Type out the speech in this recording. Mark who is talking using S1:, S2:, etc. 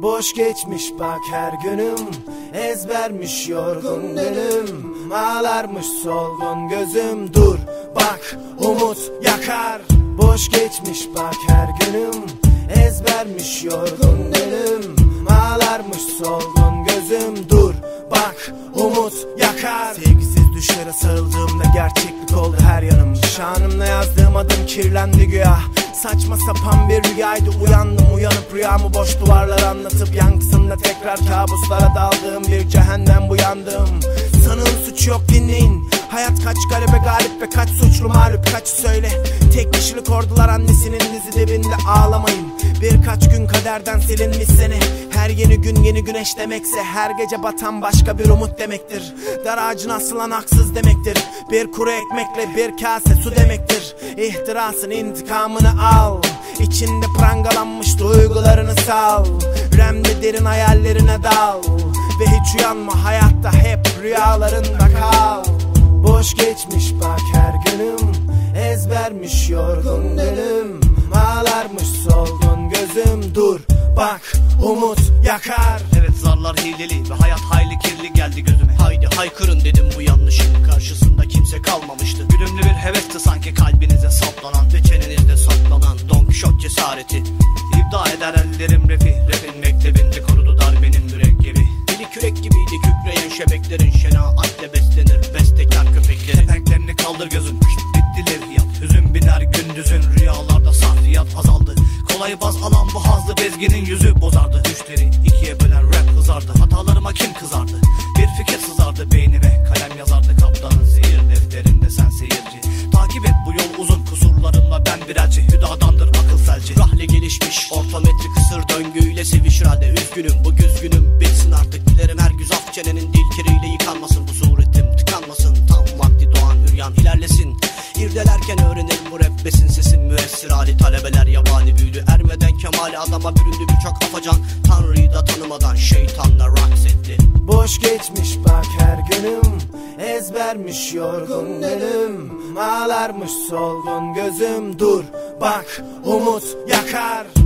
S1: Boş geçmiş bak her günüm, ezbermiş yorgun dönüm. Ağlarmış solgun gözüm, dur bak umut yakar. Boş geçmiş bak her günüm, ezbermiş yorgun dönüm. Ağlarmış solgun gözüm, dur bak umut yakar. Sevgisiz düşlere sarıldığımda gerçeklik oldu her yanım. Şanımla yazdığım adım kirlendi güya. Saçma sapan bir rüyaydı, uyanıp rüyamı boş duvarlar anlatıp yankısında tekrar kabuslara daldığım bir cehennem bu yandığım. Sanığın suçu yok, dinleyin. Hayat kaç galebe galip ve kaç suçlu mağlup, kaç söyle. Tek kişilik ordular annesinin dizi dibinde, ağlamayın. Birkaç gün kaderden silinmiş seni. Her yeni gün yeni güneş demekse, her gece batan başka bir umut demektir. Dar ağacına asılan haksız demektir. Bir kuru ekmekle bir kase su demektir. İhtirasın intikamını al, İçinde prangalanmış duygularını sal. Remde derin hayallerine dal ve hiç uyanma, hayatta hep rüyalarında kal. Boş geçmiş bak her günüm, ezbermiş yorgun dönüm. Ağlarmış solgun gözüm, dur bak umut yakar.
S2: Evet, zarlar hileli ve hayat hayli kirli geldi gözüme. Haydi haykırın dedim bu yanlışın karşısında kimse kalmamıştı. Güdümlü bir hevesti sanki kalbinize saplanan ve çenenizde saklanan Don Kişot cesareti. İbda eder ellerim rapin mektebinde korudu darbenin mürekkebi. Dili kürek gibiydi kükreyen şebeklerin, şenaatle beslenir bestekar köpekleri. Kepenklerini kaldır gözün, bittiler hiyat. Hüzün biner gündüzün, rüyalarda sarfiyat azaldı. Kolayı baz alan bu hazlı bezginin yüzü bozardı. Düşleri ikiye bölen rap hızardı. Hatalarıma kim kızardı? Bir fikir sızardı beynime, kalem yazardı kaptanın seyir defterinde sen seyirci. Takip et bu yol uzun, kusurlarımla ben bir elçi. Hüdadandır akıl felci, rahle gelişmiş ortometri kısır döngüyle sevişir halde. Üzgünüm bu güzgünüm, bitsin artık dilerim her güzaf çenenin dil kiriyle yıkanmasın. Bu suretim tıkanmasın, tam vakti doğan hüryan ilerlesin. İrdelerken öğrenir bu rap besin sesin müessir hali. Talebeler yabani büyüdü, ermeden kemali adama büründü birçok afacan. Tanrı'yı da tanımadan şeytanla raks etti.
S1: Boş geçmiş bak her günüm, ezbermiş yorgun dönüm. Ağlarmış solgun gözüm, dur bak umut yakar.